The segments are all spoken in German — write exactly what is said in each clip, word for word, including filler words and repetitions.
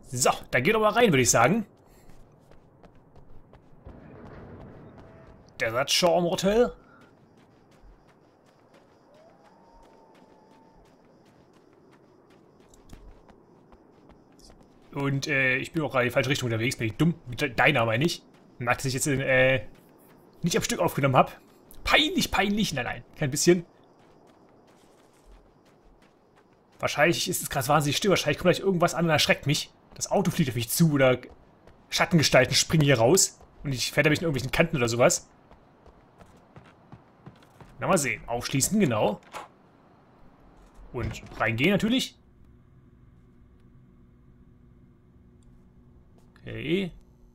So, dann geht doch mal rein, würde ich sagen. Desert Shore Motel. Und äh, ich bin auch gerade in die falsche Richtung unterwegs. Bin ich dumm? Deiner meine ich. Merkt, dass ich jetzt äh, nicht am Stück aufgenommen habe. Peinlich, peinlich. Nein, nein, kein bisschen. Wahrscheinlich ist es gerade wahnsinnig still. Wahrscheinlich kommt gleich irgendwas an und erschreckt mich. Das Auto fliegt auf mich zu oder Schattengestalten springen hier raus. Und ich fährt mich in irgendwelchen Kanten oder sowas. Na, mal sehen. Aufschließen, genau. Und reingehen natürlich. Okay.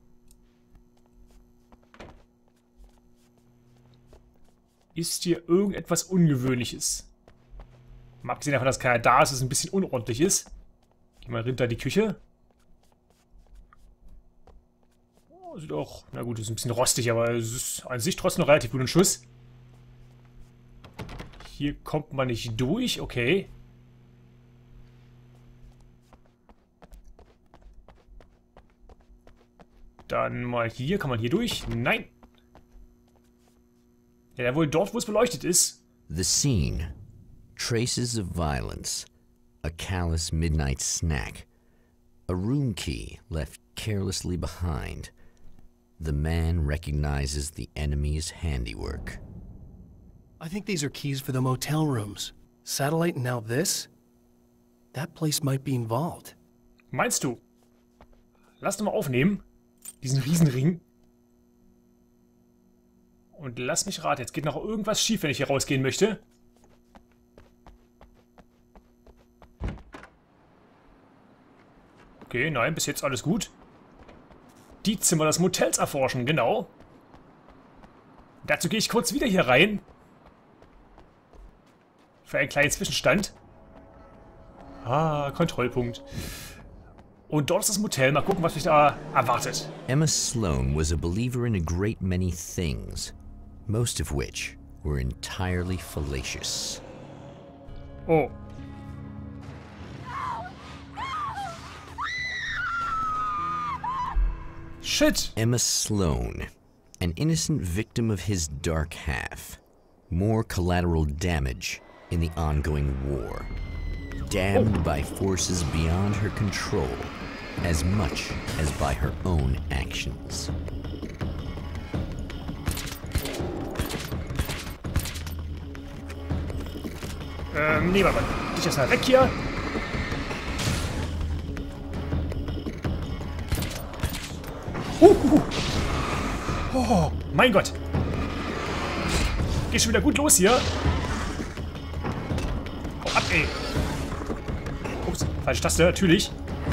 Ist hier irgendetwas Ungewöhnliches? Mal abgesehen davon, dass keiner da ist, dass es ein bisschen unordentlich ist. Geh mal runter in die Küche. Oh, sieht auch... Na gut, ist ein bisschen rostig, aber es ist an sich trotzdem noch relativ gut in Schuss. Hier kommt man nicht durch, okay. Dann mal hier. Kann man hier durch? Nein. Ja, wohl dort, wo es beleuchtet ist. The scene. Traces of violence. A callous midnight snack. A room key left carelessly behind. The man recognizes the enemy's handiwork. I think these are keys for the motel rooms. Satellite and now this? That place might be involved. Meinst du? Lass doch mal aufnehmen. Diesen Riesenring. Und lass mich raten, jetzt geht noch irgendwas schief, wenn ich hier rausgehen möchte. Okay, nein, bis jetzt alles gut. Die Zimmer des Motels erforschen, genau. Dazu gehe ich kurz wieder hier rein. Für einen kleinen Zwischenstand. Ah, Kontrollpunkt. Und dort ist das Motel. Mal gucken, was mich da erwartet. Emma Sloan was a believer in a great many things, most of which were entirely fallacious. Oh. Shit. Emma Sloan, an innocent victim of his dark half. More collateral damage in the ongoing war. Damned oh. by forces beyond her control, as much as by her own actions. Ähm, nee, warte mal. Dich erstmal weg hier. Uh, uh, uh. Oh, mein Gott. Geht schon wieder gut los hier. Hau ab, ey. Ups, falsche Taste, natürlich.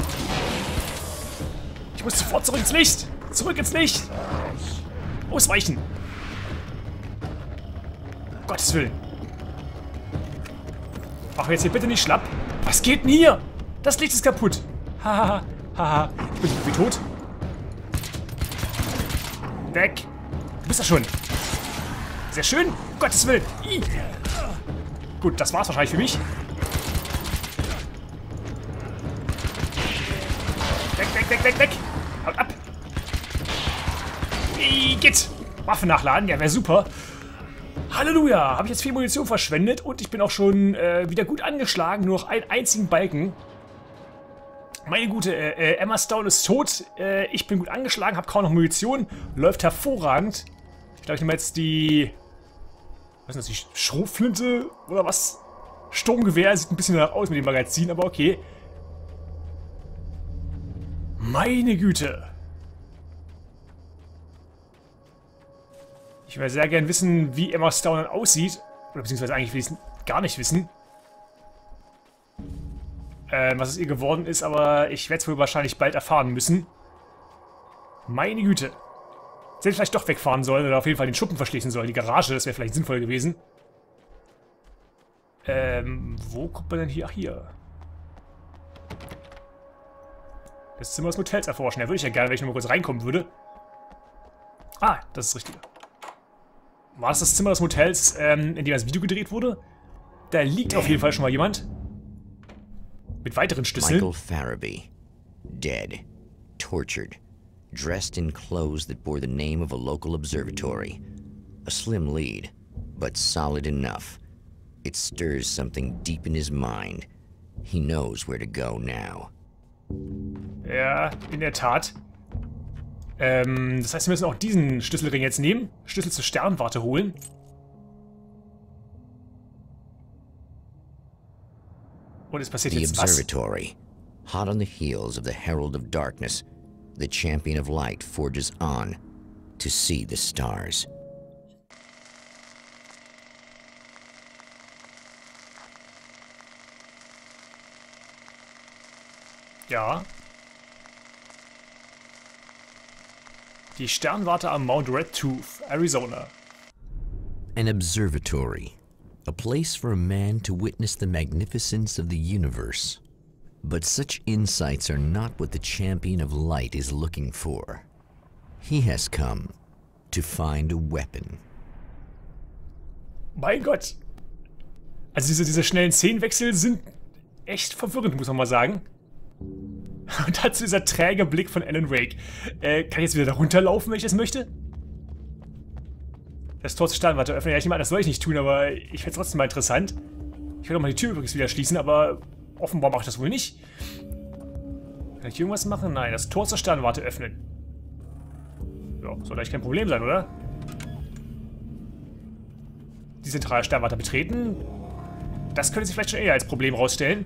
Ich muss sofort zurück ins Licht. Zurück ins Licht. Ausweichen. Um Gottes Willen. Mach jetzt hier bitte nicht schlapp. Was geht denn hier? Das Licht ist kaputt. Haha, haha. Ich bin so gut wie tot. Weg. Du bist ja schon. Sehr schön. Um Gottes Willen. Ih. Gut, das war's wahrscheinlich für mich. Weg, weg, weg, weg, weg. Haut ab. Ih, geht. Waffe nachladen. Ja, wäre super. Halleluja. Habe ich jetzt viel Munition verschwendet und ich bin auch schon äh, wieder gut angeschlagen. Nur noch einen einzigen Balken. Meine gute, äh, Emma Stone ist tot. Äh, ich bin gut angeschlagen, habe kaum noch Munition. Läuft hervorragend. Ich glaube, ich nehme jetzt die... Was ist das, die Schrotflinte oder was? Sturmgewehr. Sieht ein bisschen danach aus mit dem Magazin, aber okay. Meine Güte. Ich würde sehr gerne wissen, wie Emma Stone aussieht. Oder beziehungsweise eigentlich will ich es gar nicht wissen. Ähm, was es ihr geworden ist, aber ich werde es wohl wahrscheinlich bald erfahren müssen. Meine Güte. Jetzt hätte ich vielleicht doch wegfahren sollen oder auf jeden Fall den Schuppen verschließen sollen. Die Garage, das wäre vielleicht sinnvoll gewesen. Ähm, wo kommt man denn hier? Ach, hier. Das Zimmer des Motels erforschen. Ja, würde ich ja gerne, wenn ich noch mal kurz reinkommen würde. Ah, das ist richtig. War das das Zimmer des Motels, ähm, in dem das Video gedreht wurde? Da liegt auf jeden Fall schon mal jemand. Mit weiteren Schlüsseln. Michael Farabee, Dead, tortured, dressed in clothes that bore the name of a local observatory. A slim lead, but solid enough. It stirs something deep in his mind. He knows where to go now. Ja, in der Tat. Ähm, das heißt, wir müssen auch diesen Schlüsselring jetzt nehmen. Schlüssel zur Sternwarte holen. Und es passiert The jetzt was? observatory. Hot on the heels of the Herald of Darkness, the Champion of Light forges on to see the stars. Ja. Die Sternwarte am Mount Red Tooth, Arizona. An observatory. A place for a man to witness the magnificence of the universe. But such insights are not what the Champion of Light is looking for. He has come to find a weapon. Mein Gott. Also diese, diese schnellen Szenenwechsel sind echt verwirrend, muss man mal sagen. Und dazu dieser träge Blick von Alan Wake. Äh, kann ich jetzt wieder da runterlaufen, wenn ich das möchte? Das Tor zur Sternwarte öffnen. Ja, ich nehme an, das soll ich nicht tun, aber ich finde es trotzdem mal interessant. Ich will auch mal die Tür übrigens wieder schließen, aber offenbar mache ich das wohl nicht. Kann ich hier irgendwas machen? Nein, das Tor zur Sternwarte öffnen. Ja, soll eigentlich kein Problem sein, oder? Die zentrale Sternwarte betreten. Das könnte sich vielleicht schon eher als Problem rausstellen.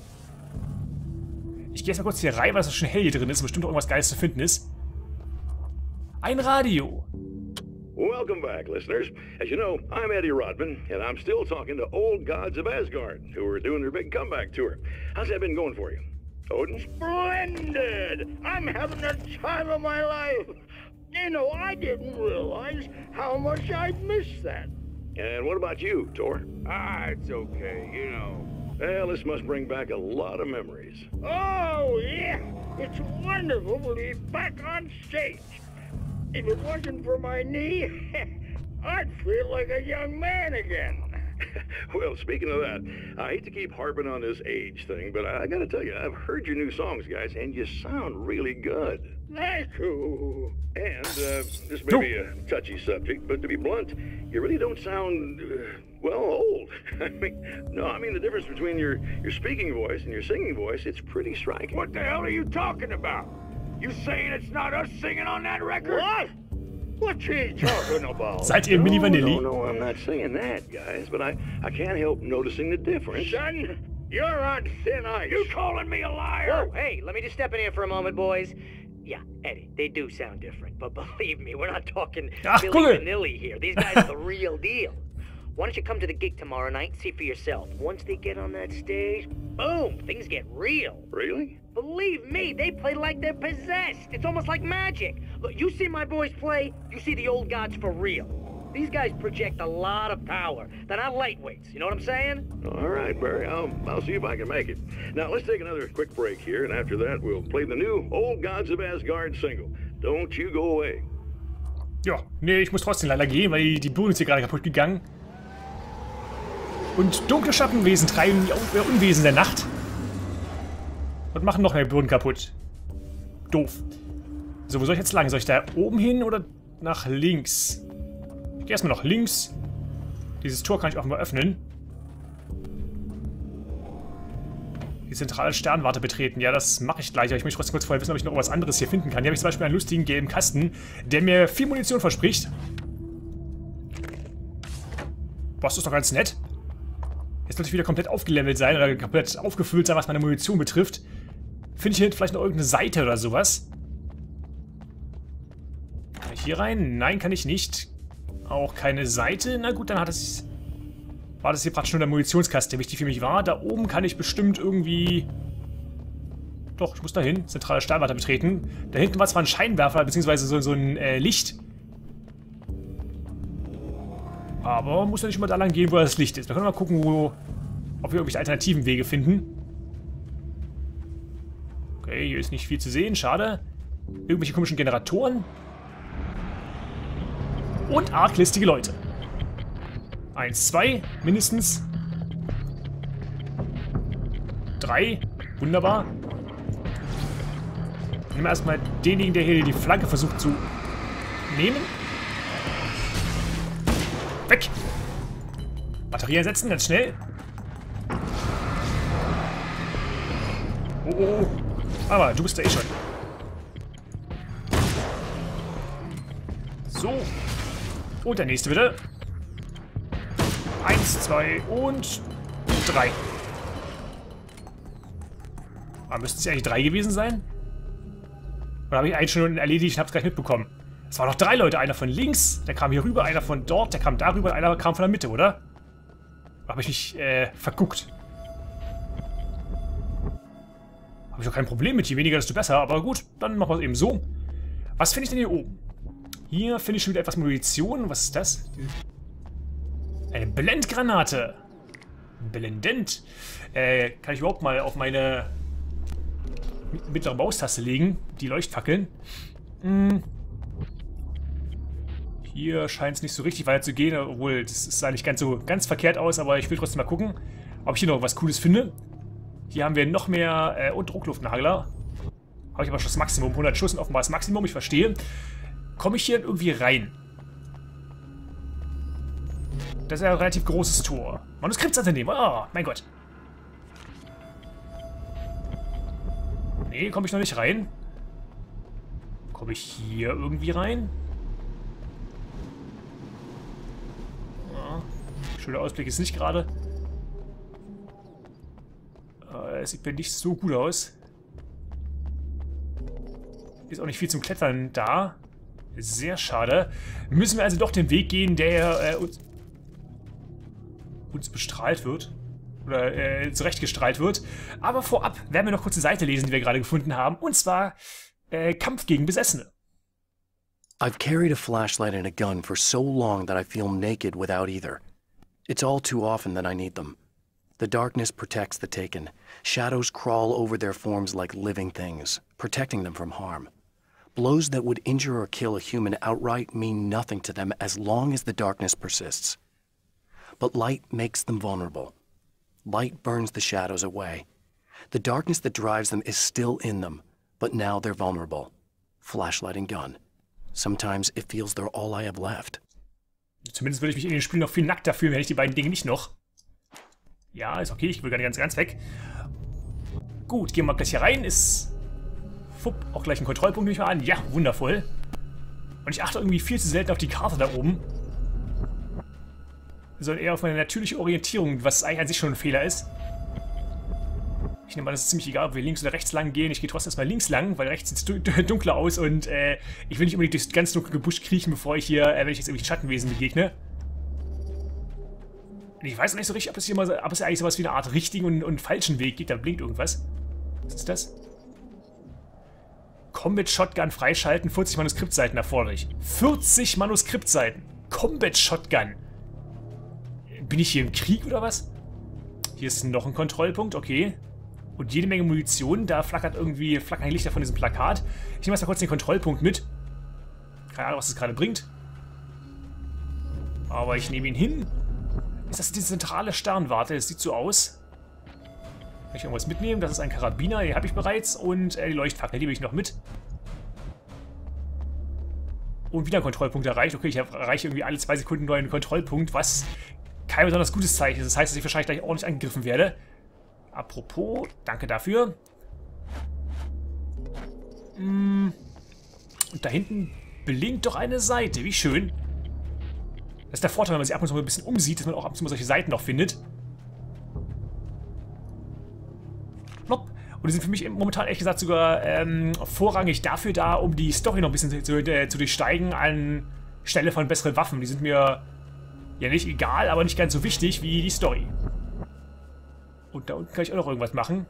Ich gehe jetzt mal kurz hier rein, weil es schon hell hier drin ist und bestimmt auch irgendwas Geiles zu finden ist. Ein Radio. Welcome back, listeners. As you know, I'm Eddie Rodman, and I'm still talking to old gods of Asgard, who are doing their big comeback tour. How's that been going for you? Odin? Splendid! I'm having the time of my life. You know, I didn't realize how much I'd missed that. And what about you, Thor? Ah, it's okay, you know. Well, this must bring back a lot of memories. Oh, yeah! It's wonderful to be back on stage. If it wasn't for my knee, I'd feel like a young man again. Well, speaking of that, I hate to keep harping on this age thing, but I gotta tell you, I've heard your new songs, guys, and you sound really good. Thank you. And, uh, this may be a touchy subject, but to be blunt, you really don't sound, uh, well, old. I mean, no, I mean the difference between your, your speaking voice and your singing voice, it's pretty striking. What the hell are you talking about? You saying it's not us singing on that record? What? What's he talking about? Seid ihr Milli Vanilli? No, no, I'm not saying that, guys, but I, I can't help noticing the difference. Son, you're on thin ice. You calling me a liar? Whoa, hey, let me just step in here for a moment, boys. Yeah, Eddie, they do sound different, but believe me, we're not talking Ach, Milli guck. Vanilli here. These guys are the real deal. Why don't you come to the gig tomorrow night and see for yourself? Once they get on that stage, boom, things get real. Really? Believe me, they play like they're possessed. It's almost like magic. Look, you see my boys play, you see the old gods for real. These guys project a lot of power. They're not lightweights, you know what I'm saying? All right, Barry, I'll, I'll see if I can make it. Now, let's take another quick break here, and after that, we'll play the new Old Gods of Asgard single. Don't you go away. Ja, nee, ich muss trotzdem leider gehen, weil die, die Birne ist hier gerade kaputt gegangen. Und dunkle Schattenwesen treiben die Un Unwesen der Nacht. Und machen noch mehr Birnen kaputt. Doof. So, wo soll ich jetzt lang? Soll ich da oben hin oder nach links? Ich gehe erstmal nach links. Dieses Tor kann ich auch mal öffnen. Die zentrale Sternwarte betreten. Ja, das mache ich gleich. Aber ich möchte trotzdem kurz vorher wissen, ob ich noch was anderes hier finden kann. Hier habe ich zum Beispiel einen lustigen gelben Kasten, der mir viel Munition verspricht. Boah, das ist doch ganz nett. Jetzt sollte ich wieder komplett aufgelevelt sein oder komplett aufgefüllt sein, was meine Munition betrifft. Finde ich hier vielleicht noch irgendeine Seite oder sowas? Kann ich hier rein? Nein, kann ich nicht. Auch keine Seite. Na gut, dann hat es... War das hier praktisch nur der Munitionskasten, der wichtig für mich war. Da oben kann ich bestimmt irgendwie... Doch, ich muss da hin. Zentrale Sternwarte betreten. Da hinten war zwar ein Scheinwerfer, beziehungsweise so, so ein äh, Licht. Aber muss ja nicht immer da lang gehen, wo das Licht ist. Wir können mal gucken, wo, ob wir irgendwelche alternativen Wege finden. Okay, hier ist nicht viel zu sehen. Schade. Irgendwelche komischen Generatoren. Und arglistige Leute. Eins, zwei, mindestens. Drei. Wunderbar. Nehmen wir erstmal denjenigen, der hier die Flanke versucht zu nehmen. Weg! Batterie ersetzen, ganz schnell. Oh, oh, oh. Aber du bist da eh schon. So. Und der nächste bitte. Eins, zwei und drei. Aber müssten es ja eigentlich drei gewesen sein? Oder habe ich einen schon erledigt und habe es gleich mitbekommen? Es waren noch drei Leute. Einer von links, der kam hier rüber, einer von dort, der kam darüber, einer kam von der Mitte, oder? Oder habe ich mich äh, verguckt? Habe ich doch kein Problem mit. Je weniger, desto besser. Aber gut, dann machen wir es eben so. Was finde ich denn hier oben? Hier finde ich schon wieder etwas Munition. Was ist das? Eine Blendgranate. Blendend. Äh, kann ich überhaupt mal auf meine mittlere Maustaste legen? Die Leuchtfackeln. Hm. Hier scheint es nicht so richtig weiter zu gehen, obwohl das sah nicht ganz so ganz verkehrt aus, aber ich will trotzdem mal gucken, ob ich hier noch was Cooles finde. Hier haben wir noch mehr äh, und Druckluftnagler. Habe ich aber schon das Maximum. hundert Schuss, offenbar das Maximum, ich verstehe. Komme ich hier irgendwie rein? Das ist ja ein relativ großes Tor. Manuskriptseite nehmen. Ah, mein Gott. Nee, komme ich noch nicht rein. Komme ich hier irgendwie rein? Ja, schöner Ausblick ist nicht gerade. Äh, es sieht mir nicht so gut aus. Ist auch nicht viel zum Klettern da. Sehr schade. Müssen wir also doch den Weg gehen, der äh, uns, uns bestrahlt wird. Oder äh, zurechtgestrahlt wird. Aber vorab werden wir noch kurz die Seite lesen, die wir gerade gefunden haben. Und zwar äh, Kampf gegen Besessene. I've carried a flashlight and a gun for so long that I feel naked without either. It's all too often that I need them. The darkness protects the taken. Shadows crawl over their forms like living things, protecting them from harm. Blows that would injure or kill a human outright mean nothing to them as long as the darkness persists. But light makes them vulnerable. Light burns the shadows away. The darkness that drives them is still in them, but now they're vulnerable. Flashlight and gun. Sometimes it feels they're all I have left. Zumindest würde ich mich in den Spielen noch viel nackter fühlen, wenn ich die beiden Dinge nicht noch. Ja, ist okay, ich will gar nicht ganz, ganz weg. Gut, gehen wir mal gleich hier rein. Ist fupp, auch gleich ein Kontrollpunkt, nehme ich mal an. Ja, wundervoll. Und ich achte irgendwie viel zu selten auf die Karte da oben. Sondern eher auf meine natürliche Orientierung, was eigentlich an sich schon ein Fehler ist. Ich nehme an, das ist ziemlich egal, ob wir links oder rechts lang gehen. Ich gehe trotzdem erstmal links lang, weil rechts sieht es dunkler aus und äh, ich will nicht unbedingt durchs ganz dunkle Gebüsch kriechen, bevor ich hier, äh, wenn ich jetzt irgendwie Schattenwesen begegne. Und ich weiß noch nicht so richtig, ob es hier mal, ob es eigentlich sowas wie eine Art richtigen und, und falschen Weg gibt. Da blinkt irgendwas. Was ist das? Combat Shotgun freischalten, vierzig Manuskriptseiten erforderlich. vierzig Manuskriptseiten. Combat Shotgun. Bin ich hier im Krieg oder was? Hier ist noch ein Kontrollpunkt, okay. Und jede Menge Munition, da flackert irgendwie, flackern Lichter von diesem Plakat. Ich nehme erst mal kurz den Kontrollpunkt mit. Keine Ahnung, was das gerade bringt. Aber ich nehme ihn hin. Ist das die zentrale Sternwarte? Das sieht so aus. Kann ich irgendwas mitnehmen? Das ist ein Karabiner, den habe ich bereits. Und äh, die Leuchtfackel, die nehme ich noch mit. Und wieder ein Kontrollpunkt erreicht. Okay, ich erreiche irgendwie alle zwei Sekunden nur einen Kontrollpunkt, was kein besonders gutes Zeichen ist. Das heißt, dass ich wahrscheinlich gleich ordentlich angegriffen werde. Apropos, danke dafür. Und da hinten blinkt doch eine Seite. Wie schön. Das ist der Vorteil, wenn man sich ab und zu mal ein bisschen umsieht, dass man auch ab und zu mal solche Seiten noch findet. Plopp. Und die sind für mich momentan ehrlich gesagt sogar ähm, vorrangig dafür da, um die Story noch ein bisschen zu, äh, zu durchsteigen anstelle von besseren Waffen. Die sind mir ja nicht egal, aber nicht ganz so wichtig wie die Story. Und da unten kann ich auch noch irgendwas machen.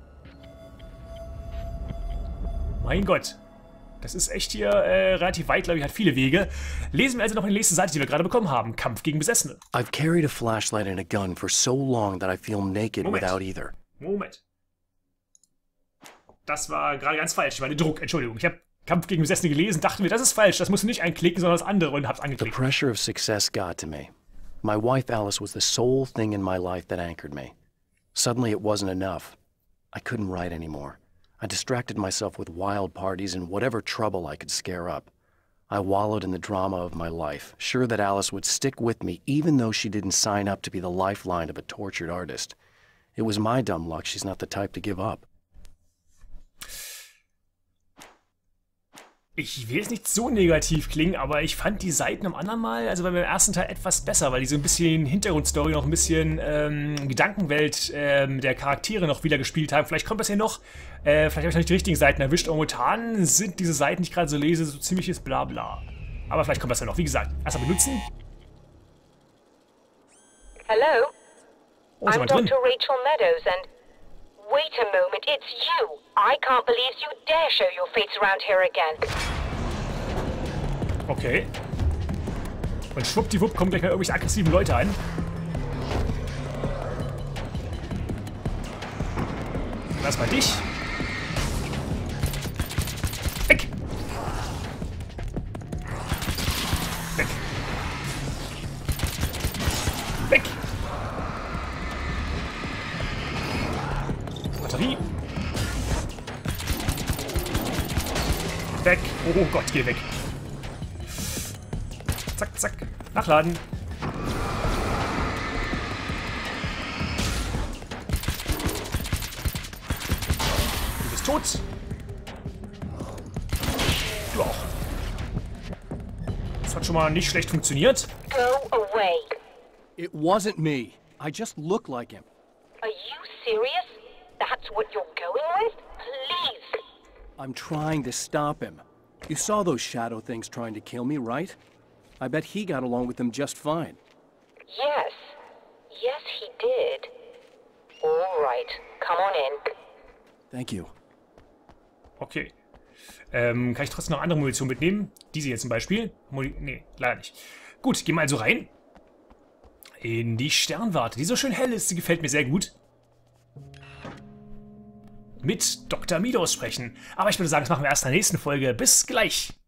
Mein Gott. Das ist echt hier äh, relativ weit, glaube ich, hat viele Wege. Lesen wir also noch die nächste Seite, die wir gerade bekommen haben. Kampf gegen Besessene. I've carried a flashlight and a gun for so long that I feel naked Moment. without either. Moment. Das war gerade ganz falsch. Ich meine, Druck, Entschuldigung. Ich habe Kampf gegen Besessene gelesen, dachte mir, das ist falsch. Das musst du nicht einklicken, sondern das andere und hab's The angeklickt. pressure of success got to me. My wife Alice was the sole thing in my life that anchored me. Suddenly it wasn't enough. I couldn't write anymore. I distracted myself with wild parties and whatever trouble I could scare up. I wallowed in the drama of my life, sure that Alice would stick with me even though she didn't sign up to be the lifeline of a tortured artist. It was my dumb luck she's not the type to give up. Ich will jetzt nicht so negativ klingen, aber ich fand die Seiten am anderen Mal, also beim ersten Teil etwas besser, weil die so ein bisschen Hintergrundstory, noch ein bisschen ähm, Gedankenwelt ähm, der Charaktere noch wieder gespielt haben. Vielleicht kommt das ja noch, äh, vielleicht habe ich noch nicht die richtigen Seiten erwischt. Und momentan sind diese Seiten, die ich gerade so lese, so ziemliches Blabla. Aber vielleicht kommt das ja noch. Wie gesagt, erstmal benutzen. Hello? Oh, ist I'm jemand drin. Doctor Rachel Meadows and... Wait a moment, it's you! I can't believe you dare show your face around here again. Okay. Und schwuppdiwupp kommen gleich mal irgendwelche aggressiven Leute ein. Lass mal dich. Weg! Weg! Weg! Batterie. Weg. Oh Gott, geh weg. Zack, zack. Nachladen. Du bist tot. Du auch. Das hat schon mal nicht schlecht funktioniert. Go away. It wasn't me. I just look like him. Are you serious? That's what you're going with? Please. I'm trying to stop him. You saw those shadow things trying to kill me, right? I bet he got along with them just fine. Yes. Yes, he did. All right. Come on in. Thank you. Okay. Ähm, kann ich trotzdem noch andere Munition mitnehmen? Diese hier zum Beispiel? Muni nee, leider nicht. Gut, gehen wir also rein. In die Sternwarte. Die so schön hell ist, die gefällt mir sehr gut. Mit Doktor Midos sprechen. Aber ich würde sagen, das machen wir erst in der nächsten Folge. Bis gleich.